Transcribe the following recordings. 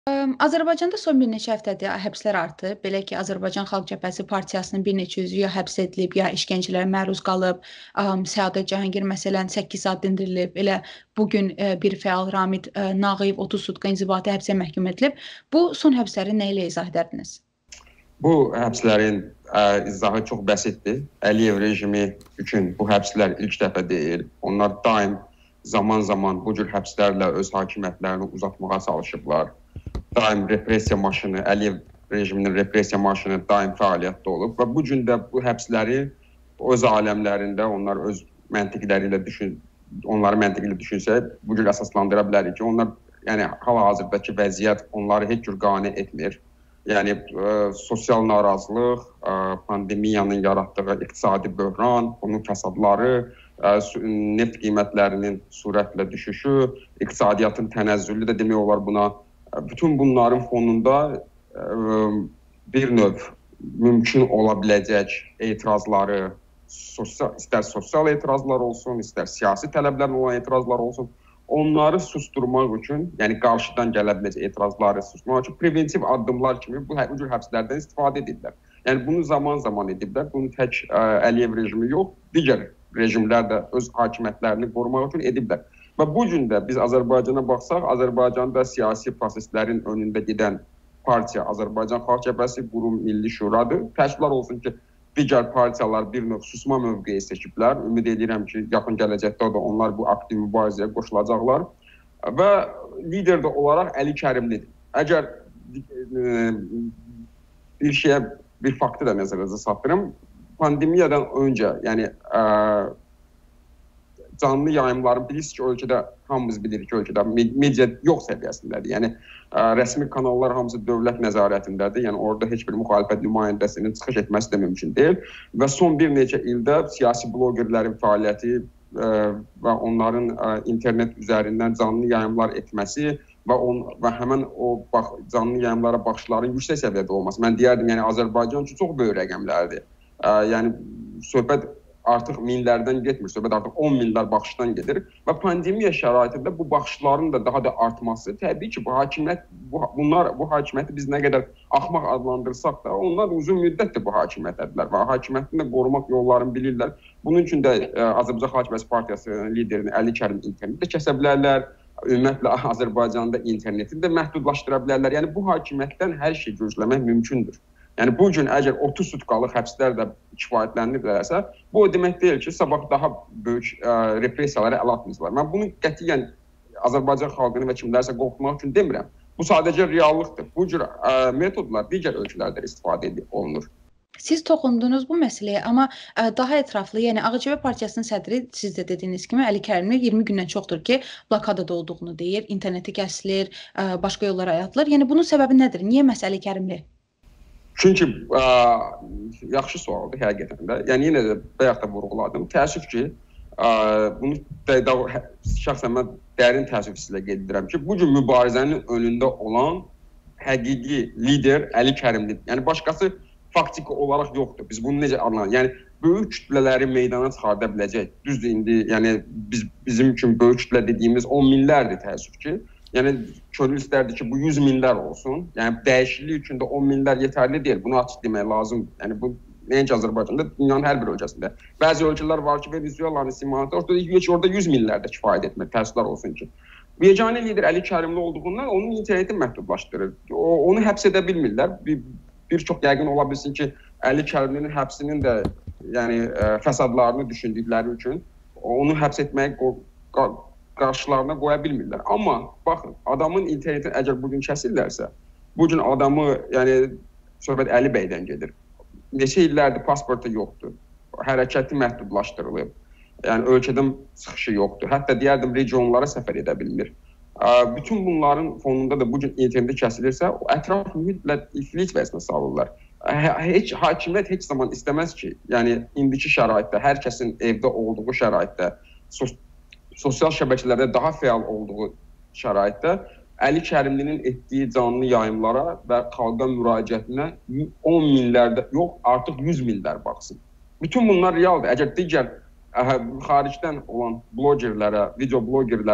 Azərbaycanda son bir neçə həftədir həbslər artıb. Belə ki, Azərbaycan Xalq Cəbhəsi partiyasının bir neçə üzvü ya həbs edilib, ya işgəncələrə məruz qalıb. Səadət Cahangir məsələn 8 saat dindirilib. Elə bu gün bir fəal Ramid Nağıyev 30 sutka inzibati həbsə məhkum edilib. Bu son həbsləri nə ilə izah edərdiniz? Bu həbslərin izahı çox bəsitdir. Əliyev rejimi üçün bu həbslər ilk dəfə deyil. Onlar daim zaman-zaman bu cür həbslərlə öz hakimiyyətlərini uzatmağa çalışıblar. Daim repressiya maşını, Əliyev rejiminin repressiya maşını daim fəaliyyətdə olub və bu gün də bu həbsləri öz aləmlərində onlar öz məntiqləri ilə düşünsək, bu cür əsaslandıra bilərik ki, onlar yəni hal-hazırdakı vəziyyət onları heç cür qane etmir. Yəni sosial narazılıq, pandemiyanın yaratdığı iqtisadi böhran, bunun fəsadları, neft qiymətlərinin sürətlə düşüşü, iqtisadiyyatın tənəzzülü də demək olar buna. Bütün bunların fonunda bir növ mümkün ola biləcək etirazları, istər sosial etirazlar olsun, istər siyasi tələblərlə olan etirazlar olsun, onları susturmaq üçün, yəni qarşıdan gələ biləcək etirazları susturmaq üçün preventiv addımlar kimi bu cür həbslərdən istifadə edirlər. Yəni bunu zaman-zaman ediblər. Bunu tək Əliyev rejimi yox, digər rejimlər də öz hakimiyyətlərini qorumaq üçün ediblər. Və bu gün də biz Azərbaycana baxsaq, Azərbaycanda siyasi proseslərin önündə gedən partiya Azərbaycan Xalq Cəbhəsi, Qurum Milli Şuradır. Təəssüflər olsun ki, digər partiyalar bir növ susma mövqeyi seçiblər. Ümid edirəm ki, yaxın gələcəkdə də onlar bu aktiv mübarizəyə qoşulacaqlar. Və lider də olaraq Əli Kərimlidir. Əgər bir faktı da nəzərinizə çatdırım, pandemiyadan öncə, yəni canlı yayımların bilirsiniz ki, ölkədə hamımız bilirik ki, ölkədə media yox səviyyəsindədir. Yəni rəsmi kanallar hamısı dövlət nəzarətindədir. Yəni orada heç bir müxalifət nümayəndəsinin çıxış etməsi də mümkün deyil. Və son bir neçə ildə siyasi blogerlərin fəaliyyəti və onların internet üzərindən canlı yayımlar etməsi və həmin o canlı yayımlara baxışların yüksək səviyyədə olması. Mən deyərdim, yəni Azərbaycan üçün çox böyük rəqəmlərdir. Yəni söhbət artıq minlərdən getmir, söhbət artıq 10 minlər baxışdan gedir və pandemiya şəraitində bu baxışların da daha da artması təbii ki, bu hakimiyyəti biz nə qədər axmaq adlandırsaq da, onlar uzun müddətdir bu hakimiyyətdədirlər və hakimiyyətini də qorumaq yollarını bilirlər. Bunun üçün də Azərbaycan Xalq Cəbhəsi partiyasının liderini Əli Kərim internetdə kəsə bilərlər, ümumiyyətlə Azərbaycanda interneti də məhdudlaşdıra bilərlər. Yəni bu hakimiyyətdən hər şey gözləmək mümkündür. Yəni bu gün əgər 30 sutkalıq həbslər də kifayətlənirlərsə, bu o demək deyil ki, sabah daha böyük repressiyalara əl atmazlar. Mən bunu qətiyyən Azərbaycan xalqını və kimlərsə qorxutmaq üçün demirəm. Bu sadəcə reallıqdır. Bu cür metodlar digər ölkələrdə istifadə olunur. Siz toxundunuz bu məsələyə, amma daha ətraflı, yəni AÇV partiyasının sədri siz də dediyiniz kimi Əli Kərimli 20 gündən çoxdur ki, blokadada olduğunu deyir, interneti kəsilir, başqa yollara ayatılır. Yəni bunun səbəbi nədir? Niyə məhz Əli Kərimli? Çünki yaxşı sualdır həqiqətən də. Yəni yenə də bayaq da vurğuladım. Təəssüf ki, bunu şəxsən mən dərin təəssüf ilə qeyd edirəm ki, bu gün mübarizənin önündə olan həqiqi lider Əli Kərimlidir. Yəni başqası faktiki olaraq yoxdur. Biz bunu necə anlayırıq? Yəni böyük kütlələri meydana çıxarda biləcək. Düzdür, indi yəni bizim üçün böyük kütlə dediyimiz 10 minlərdir təəssüf ki. Yəni könül istərdi ki, bu 100 minlər olsun. Yəni dəyişiklik üçün də 10 minlər yetərli deyil. Bunu açıq demək lazımdır. Yəni bu nəinki Azərbaycanda, dünyanın hər bir ölkəsində. Bəzi ölkələr var ki, Venezuelanın simanatı orada 100 minlərdə kifayət etmir. Təəssüflər olsun ki. Yeganə lider Əli Kərimli olduğundan onun interneti məhdudlaşdırır. Onu həbs edə bilmirlər. Bir çox yəqin ola bilsin ki, Əli Kərimlinin həbsinin də yəni fəsadlarını düşündükləri üçün onu həbs etməyi qarşılarına qoya bilmirlər. Amma baxın, adamın interneti əgər bugün kəsirlərsə, bugün adamı, yəni söhbət Əli bəydən gedir. Neçə illərdir pasportu yoxdur, hərəkəti məhdudlaşdırılıb, yəni ölkədən çıxışı yoxdur. Hətta deyərdim, regionlara səfər edə bilmir. Bütün bunların fonunda da bugün interneti kəsilirsə, ətraf mühitlə iflic vəzinə salırlar. Hakimiyyət heç zaman istəməz ki, yəni indiki şəraitdə, hər kəsin evdə olduğu şəraitdə, sosial şəbəkələrdə daha fəal olduğu şəraitdə Əli Kərimlinin etdiyi canlı yayımlara və xalqa müraciətinə 10 minlərdə yox, artıq 100 minlər baxsın. Bütün bunlar realdır. Əgər digər xaricdən olan blogerlərə, video blogerlərə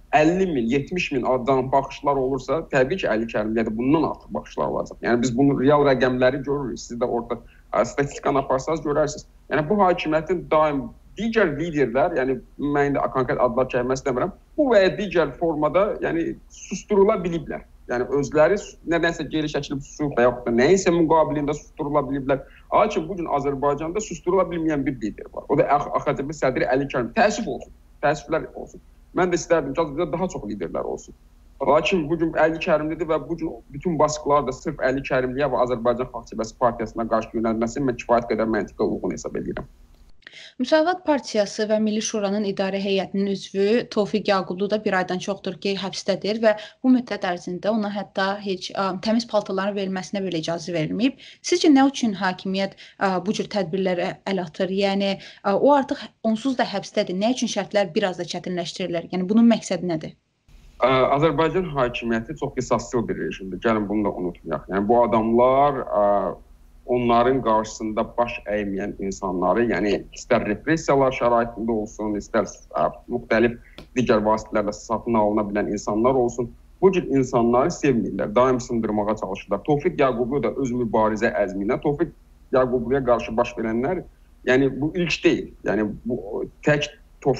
50 min, 70 min adam baxışlar olursa, təbii ki, Əli Kərimliyə də bundan artıq baxışlar olacaq. Yəni biz bunu real rəqəmləri görürük. Siz də orada statistikanı aparsanız görərsiniz. Yəni bu hakimiyyətin daim digər liderlər, yəni mən indi konkret adlar çəkmək istəmirəm, bu və ya digər formada yəni susturula biliblər. Yəni özləri nədənsə geri çəkilib susub və yaxud da nəyinsə müqabilində susturula biliblər. Lakin bugün Azərbaycanda susturula bilməyən bir lider var. O da AXDB sədri Əli Kərim. Təəssüf olsun, təəssüflər olsun. Mən də istərdim ki, daha çox liderlər olsun. Lakin bugün Əli Kərimlidir və bugün bütün baskılar da sırf Əli Kərimliyə və Azərbaycan Xalq Cəbhəsi Partiyasına qarşı yönəlməsi mən kifayət qədər məntiqə uyğun hesab edirəm. Müsavat Partiyası və Milli Şuranın idarə heyətinin üzvü Tofiq Yaqublu da bir aydan çoxdur ki, həbsdədir və bu müddət ərzində ona hətta heç təmiz paltarların verilməsinə belə icazə verilməyib. Sizcə nə üçün hakimiyyət bu cür tədbirlərə əl atır? Yəni o artıq onsuz da həbsdədir. Nə üçün şərtlər biraz da çətinləşdirilir? Yəni bunun məqsədi nədir? Azərbaycan hakimiyyəti çox qisasçıl bir rejimdir. Gəlin bunu da unutmayaq. Yəni bu adamlar onların qarşısında baş əyməyən insanları, yəni istər repressiyalar şəraitində olsun, istər müxtəlif digər vasitələrlə satın alına bilən insanlar olsun, bu cür insanları sevmirlər, daim sındırmağa çalışırlar. Tofiq Yaqublu da öz mübarizə əzminə, Tofiq Yaqubluya qarşı baş verənlər, yəni bu ilk deyil. Yəni bu tək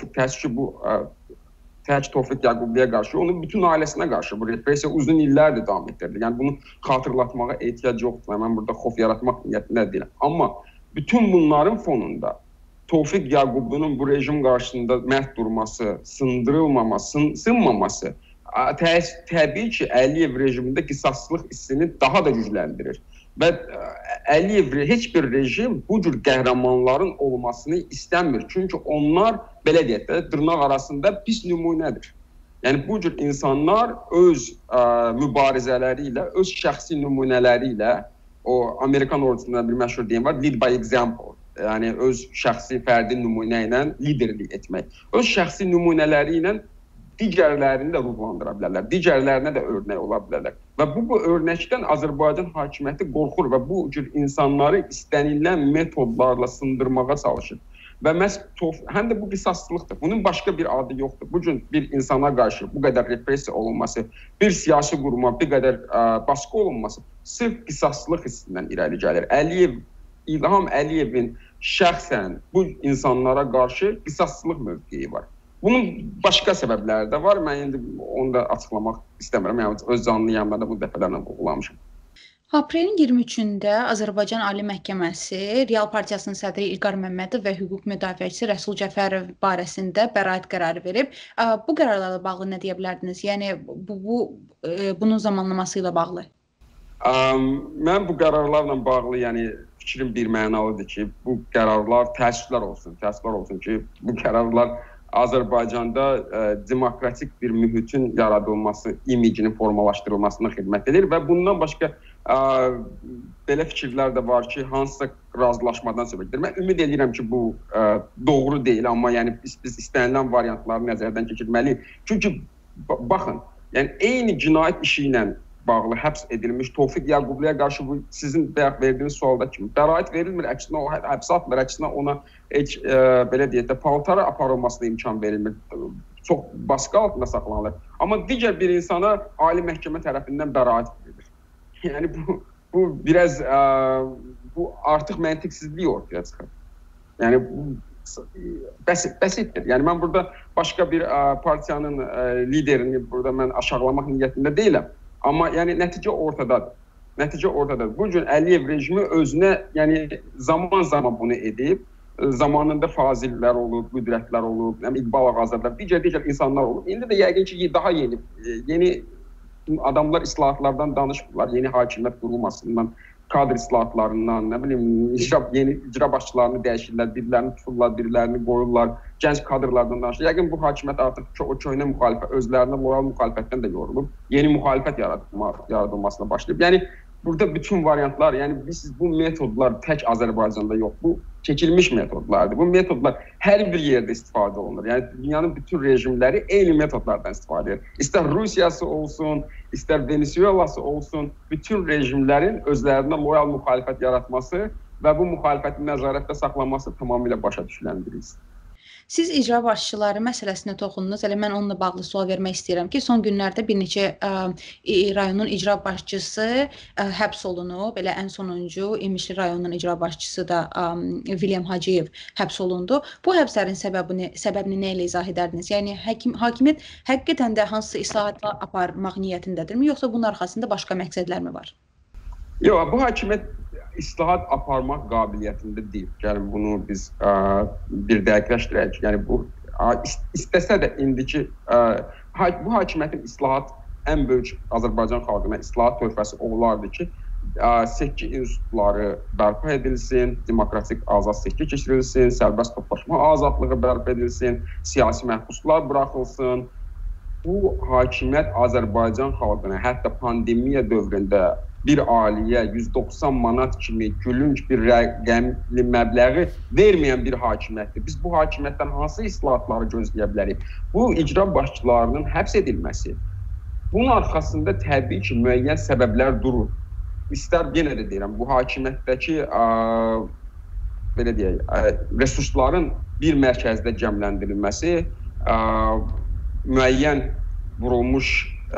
Tofiq Yaqubluya qarşı, onun bütün ailəsinə qarşı bu repressiya uzun illərdir davam etdirildi. Yəni bunu xatırlatmağa ehtiyac yoxdur. Mən burada xof yaratmaq niyyətində deyiləm. Amma bütün bunların fonunda Tofiq Yaqublunun bu rejim qarşısında məhv durması, sındırılmaması, sınmaması təbii ki, Əliyev rejimində qisasçılıq hissini daha da gücləndirir. Və Əliyev heç bir rejim bu cür qəhrəmanların olmasını istəmir. Çünki onlar, belə deyək də, dırnaq arasında pis nümunədir. Yəni bu cür insanlar öz mübarizələri ilə, öz şəxsi nümunələri ilə, o Amerikan ordusunda bir məşhur deyim var, lead by example. Yəni öz şəxsi fərdi nümunə ilə liderlik etmək. Öz şəxsi nümunələri ilə digərlərini də ruhlandıra bilərlər, digərlərinə də örnək ola bilərlər. Və bu örnəkdən Azərbaycan hakimiyyəti qorxur və bu cür insanları istənilən metodlarla sındırmağa çalışır. Və həm də bu qisasçılıqdır. Bunun başqa bir adı yoxdur. Bugün bir insana qarşı bu qədər repressiya olunması, bir siyasi quruma bir qədər baskı olunması sırf qisasçılıq hissindən irəli gəlir. İlham Əliyevin şəxsən bu insanlara qarşı qisasçılıq mövqeyi var. Bunun başqa səbəbləri də var. Mən indi onu da açıqlamaq istəmirəm. Yəni öz canlı yayımda da bu dəfələrlə vurğulamışam. Aprelin 23-də Azərbaycan Ali Məhkəməsi Real Partiyasının sədri İlqar Məmmədov və hüquq müdafiəçisi Rəsul Cəfərov barəsində bəraət qərarı verib. Bu qərarlarla bağlı nə deyə bilərdiniz? Yəni bunun zamanlaması ilə bağlı. Mən bu qərarlarla bağlı, yəni fikrim bir mənalıdır ki, bu qərarlar təəssüflər olsun ki, bu qərarlar Azərbaycanda demokratik bir mühitin yaradılması, imicinin formalaşdırılmasına xidmət edir və bundan başqa belə fikirlər də var ki, hansısa razılaşmadan söhbət edir. Mən ümid edirəm ki, bu doğru deyil, amma yəni biz istənilən variantları nəzərdən keçirməliyik. Çünki baxın, yəni eyni cinayət işi ilə bağlı həbs edilmiş Tofiq Yaqubluya qarşı bu sizin bayaq verdiyiniz sualda kimi bəraət verilmir, əksinə o həbsə atılır, əksinə ona heç belə deyək də paltara aparılmasına imkan verilmir. Çox baskı altında saxlanılır. Amma digər bir insana Ali Məhkəmə tərəfindən bəraət verilir. Yəni bu biraz bu artıq məntiqsizlik ortaya çıxır. Yəni bu bəsitdir. Yəni mən burada başqa bir partiyanın liderini burada mən aşağılamaq niyyətində deyiləm. Amma yəni nəticə ortadadır. Nəticə ortadadır. Bu gün Əliyev rejimi özünə yəni zaman-zaman bunu edib, zamanında Fazillər olub, Qüdrətlər olub, İqbal Ağazadlar, digər insanlar olub. İndi də yəqin ki daha yeni adamlar islahatlardan danışmırlar, yeni hakimiyyət qurulmasından, kadr islahatlarından, nə bilim, yeni icra başçılarını dəyişirlər, birilərini tuturlar, birilərini qoyurlar, gənc kadrlardan danışır. Yəqin bu hakimiyyət artıq o köhnə müxalifət, özlərinə loyal müxalifətdən də yorulub, yeni müxalifət yaradılmasına başlayıb. Yəni burada bütün variantlar, yəni biz bu metodlar tək Azərbaycanda yox, bu keçilmiş metodlardır. Bu metodlar hər bir yerdə istifadə olunur. Yəni dünyanın bütün rejimləri eyni metodlardan istifadə edir. İstər Rusiyası olsun, istər Venezuelası olsun, bütün rejimlərin özlərinə loyal müxalifət yaratması və bu müxalifətin nəzarətdə saxlanması tamamilə başa düşülən bir hissdir. Siz icra başçıları məsələsinə toxundunuz. Elə mən onunla bağlı sual vermək istəyirəm ki, son günlərdə bir neçə rayonun icra başçısı həbs olunub. Belə ən sonuncu İmişli rayonunun icra başçısı da William Hacıyev həbs olundu. Bu həbslərin səbəbini nə ilə izah edərdiniz? Yəni hakimiyyət həqiqətən də hansısa islahatlar aparmaq niyyətindədirmi, yoxsa bunun arxasında başqa məqsədlərmi var? Yox, bu hakimiyyət islahat aparmaq qabiliyyətində deyil. Yəni bunu biz bir dəqiqləşdirək. Yəni bu istəsə də indiki bu hakimiyyətin islahat ən böyük Azərbaycan xalqına islahat töhfəsi olardı ki, seçki institutları bərpa edilsin, demokratik azad seçki keçirilsin, sərbəst toplaşma azadlığı bərpa edilsin, siyasi məhbuslar buraxılsın. Bu hakimiyyət Azərbaycan xalqına hətta pandemiya dövründə bir ailəyə 190 manat kimi gülünc bir rəqəmli məbləği verməyən bir hakimiyyətdir. Biz bu hakimiyyətdən hansı islahatları gözləyə bilərik? Bu icra başçılarının həbs edilməsi. Bunun arxasında təbii ki, müəyyən səbəblər durur. İstər yenə də deyirəm, bu hakimiyyətdəki belə deyək, resursların bir mərkəzdə cəmləndirilməsi, müəyyən vurulmuş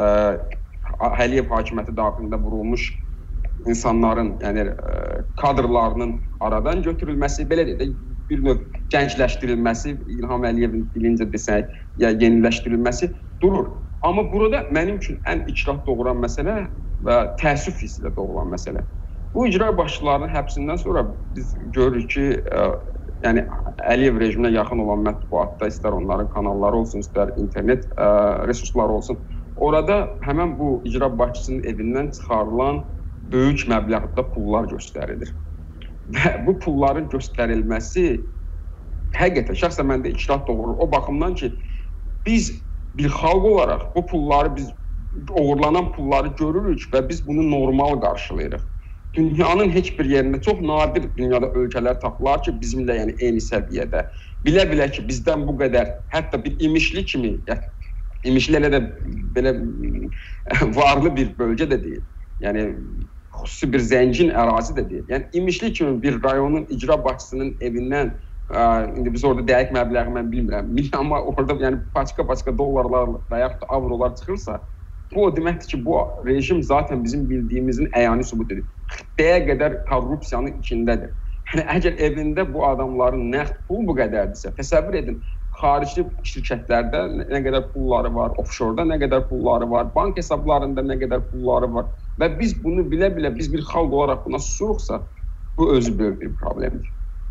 Əliyev hakimiyyəti daxilində vurulmuş insanların, yəni kadrlarının aradan götürülməsi, belə deyək də bir növ gəncləşdirilməsi, İlham Əliyevin dilincə desək, ya yeniləşdirilməsi durur. Amma burada mənim üçün ən ikrah doğuran məsələ və təəssüf hissi ilə doğulan məsələ. Bu icra başçılarının həbsindən sonra biz görürük ki, yəni Əliyev rejiminə yaxın olan mətbuatda, istər onların kanalları olsun, istər internet resursları olsun, orada həmən bu icra başçısının evindən çıxarılan böyük məbləğdə pullar göstərilir. Və bu pulların göstərilməsi həqiqətən şəxsən məndə ikrah doğurur. O baxımdan ki, biz bir xalq olaraq bu pulları, biz oğurlanan pulları görürük və biz bunu normal qarşılayırıq. Dünyanın heç bir yerində, çox nadir dünyada ölkələr tapılar ki, bizimlə yəni eyni səviyyədə. Bilə-bilə ki, bizdən bu qədər, hətta bir İmişli kimi, İmişli elə də belə varlı bir bölgə də deyil. Yəni, xüsusi bir zəngin ərazi də deyil. Yəni, İmişli kimi bir rayonun icra başçısının evindən, indi biz orada dəqiq məbləği mən bilmirəm, amma orada yəni paçka dollarlar və yaxud da avrolar çıxırsa, bu o deməkdir ki, bu rejim zaten bizim bildiyimizin əyani sübut edir. Xüttəyə qədər korrupsiyanın içindədir. Yəni, əgər evində bu adamların nəqd pul bu qədərdirsə, təsəvvür edin, xarici şirkətlərdə nə qədər pulları var, offshore-da nə qədər pulları var, bank hesablarında nə qədər pulları var və biz bunu bilə-bilə, biz bir xalq olaraq buna susuruqsa, bu özü böyük bir problemdir.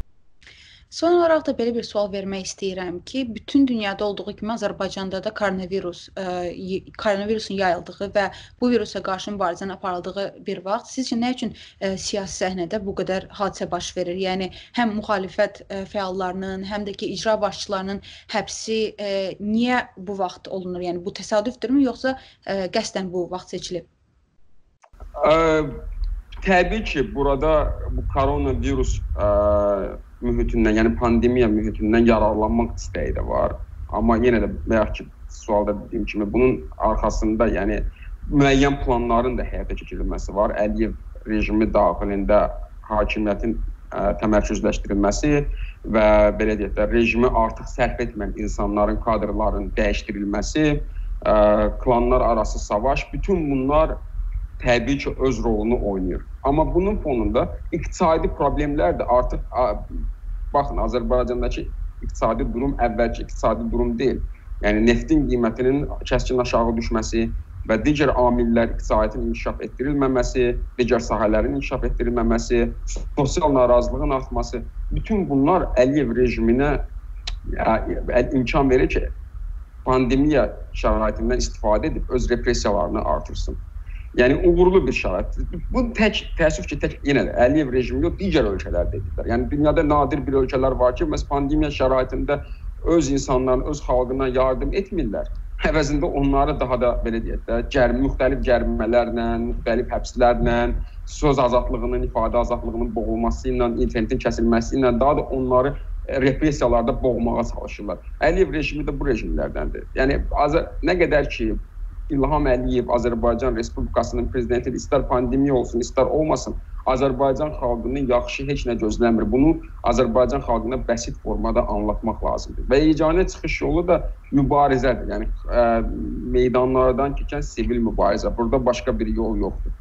Son olaraq da belə bir sual vermək istəyirəm ki, bütün dünyada olduğu kimi Azərbaycanda da koronavirusun yayıldığı və bu virusa qarşı mübarizənin aparıldığı bir vaxt sizcə nə üçün siyasi səhnədə bu qədər hadisə baş verir? Yəni, həm müxalifət fəallarının, həm də ki, icra başçılarının həbsi niyə bu vaxt olunur? Yəni, bu təsadüfdürmü, yoxsa qəsdən bu vaxt seçilib? Təbii ki, burada bu koronavirus mühitindən, yəni pandemiya mühitindən yararlanmaq istəyi də var. Amma yenə də bayaq ki, sualda dediyim kimi, bunun arxasında yəni müəyyən planların da həyata keçirilməsi var. Əliyev rejimi daxilində hakimiyyətin təmərküzləşdirilməsi və belə deyək də, rejimi artıq sərf etməyən insanların, kadrların dəyişdirilməsi, klanlar arası savaş, bütün bunlar təbii ki, öz rolunu oynayır. Amma bunun fonunda iqtisadi problemlər də artıq, baxın, Azərbaycandakı iqtisadi durum əvvəlki iqtisadi durum deyil. Yəni, neftin qiymətinin kəskin aşağı düşməsi və digər amillər iqtisadiyyatın inkişaf etdirilməməsi, digər sahələrin inkişaf etdirilməməsi, sosial narazılığın artması, bütün bunlar Əliyev rejiminə imkan verir ki, pandemiya şəraitindən istifadə edib öz repressiyalarını artırsın. Yəni, uğurlu bir şərait. Bu təəssüf ki, yenə də Əliyev rejimi yox, digər ölkələrdə edirlər. Yəni, dünyada nadir bir ölkələr var ki, məhz pandemiya şəraitində öz insanların, öz xalqına yardım etmirlər. Əvəzində onları daha da, belə deyək də, müxtəlif cərimələrlə, müxtəlif həbslərlə, söz azadlığının, ifadə azadlığının boğulması ilə, internetin kəsilməsi ilə daha da onları repressiyalarda boğmağa çalışırlar. Əliyev rejimi də bu rejimlərdəndir. Yəni, nə qədər ki, İlham Əliyev Azərbaycan Respublikasının prezidenti istər pandemiya olsun, istər olmasın, Azərbaycan xalqının yaxşı heç nə gözləmir. Bunu Azərbaycan xalqına bəsit formada anlatmaq lazımdır. Və yeganə çıxış yolu da mübarizədir. Yəni meydanlardan keçən sivil mübarizə. Burada başqa bir yol yoxdur.